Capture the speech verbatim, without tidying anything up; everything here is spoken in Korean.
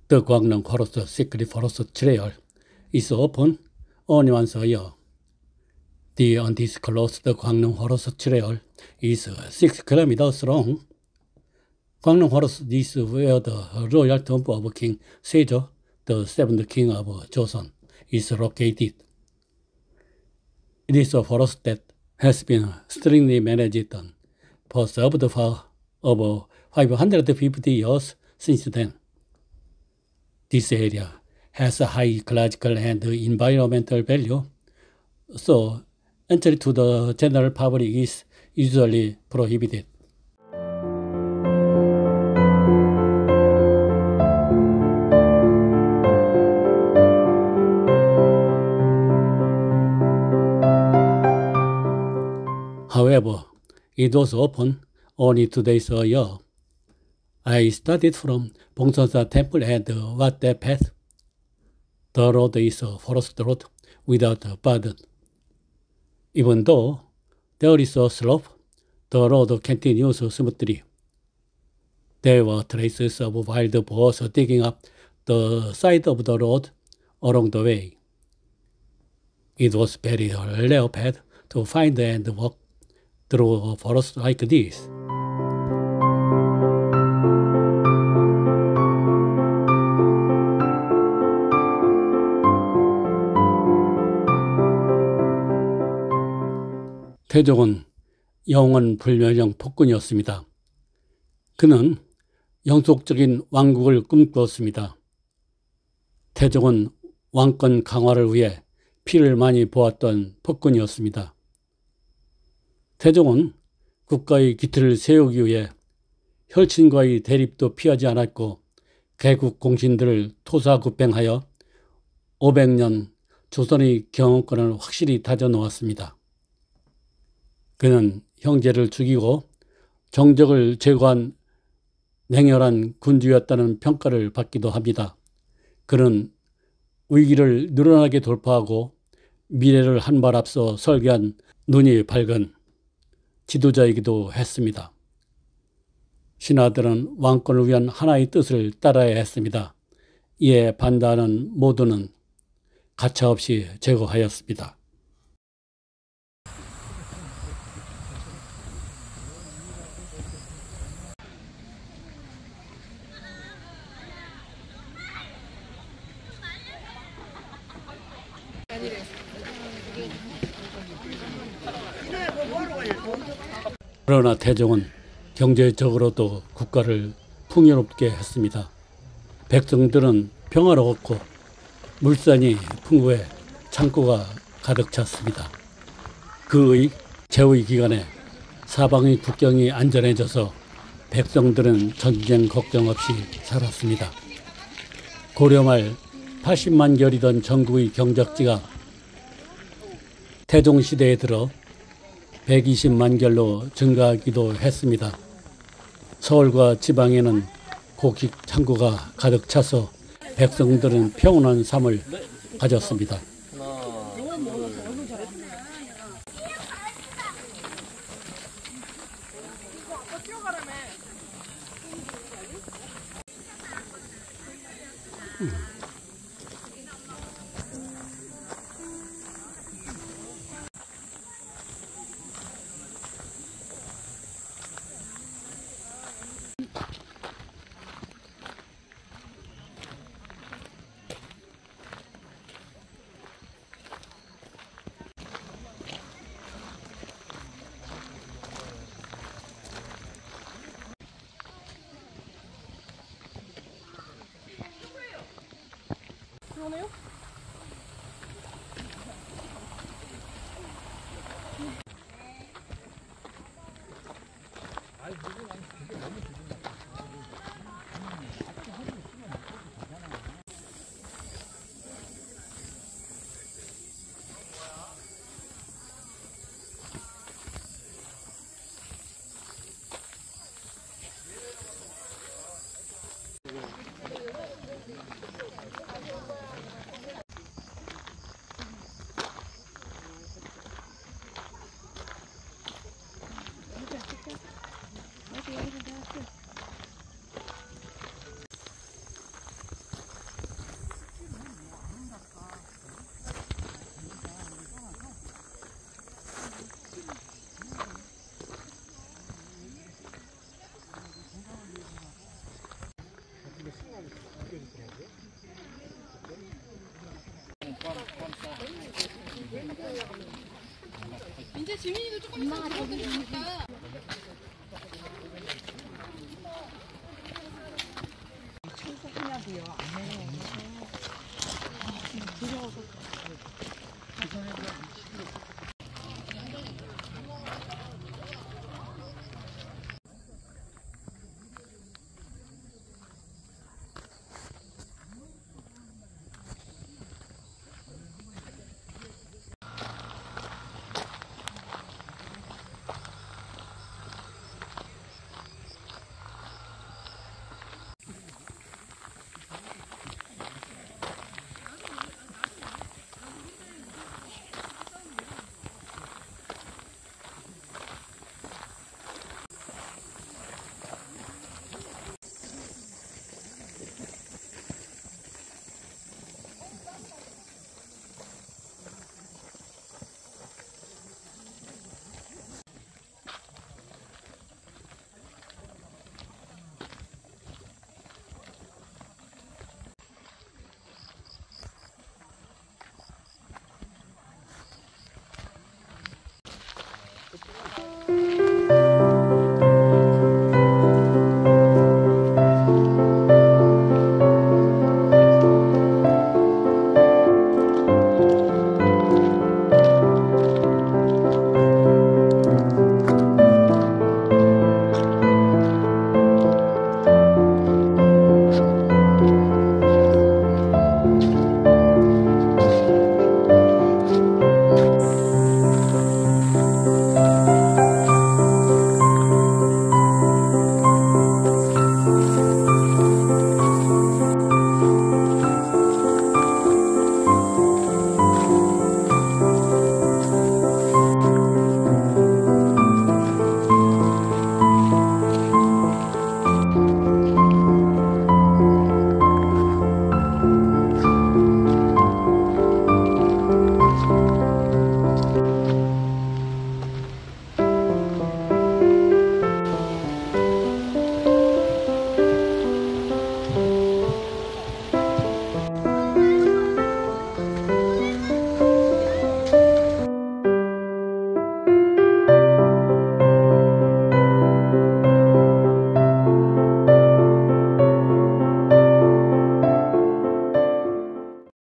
The Guangdong Forest Secret Forest Trail is open only once a year. The undisclosed Guangdong Forest Trail is six kilometers long. Guangdong Forest is where the royal tomb of King Sejong, the seventh king of Joseon, is located. It is a forest that has been strictly managed and preserved for over five hundred fifty years since then. This area has a high ecological and environmental value, so entry to the general public is usually prohibited. However, it was open only two days a year. I started from Bongsunsa Temple and walked that path. The road is a forest road without a burden. Even though there is a slope, the road continues smoothly. There were traces of wild boars digging up the side of the road along the way. It was very rare path to find and walk through a forest like this. 태종은 영원 불멸형 폭군이었습니다. 그는 영속적인 왕국을 꿈꾸었습니다. 태종은 왕권 강화를 위해 피를 많이 보았던 폭군이었습니다. 태종은 국가의 기틀을 세우기 위해 혈친과의 대립도 피하지 않았고 개국 공신들을 토사구팽하여 오백 년 조선의 경영권을 확실히 다져놓았습니다. 그는 형제를 죽이고 정적을 제거한 냉혈한 군주였다는 평가를 받기도 합니다. 그는 위기를 늘어나게 돌파하고 미래를 한 발 앞서 설계한 눈이 밝은 지도자이기도 했습니다. 신하들은 왕권을 위한 하나의 뜻을 따라야 했습니다. 이에 반대하는 모두는 가차없이 제거하였습니다. 그러나 태종은 경제적으로도 국가를 풍요롭게 했습니다. 백성들은 평화로웠고 물산이 풍부해 창고가 가득 찼습니다. 그의 재위 기간에 사방의 국경이 안전해져서 백성들은 전쟁 걱정 없이 살았습니다. 고려 말 팔십만 결이던 전국의 경작지가 태종 시대에 들어 백이십만 결로 증가하기도 했습니다. 서울과 지방에는 곡식 창고가 가득 차서 백성들은 평온한 삶을 가졌습니다. 음. 시원해요? 이제 지민이도 조금 있으면 들어오니까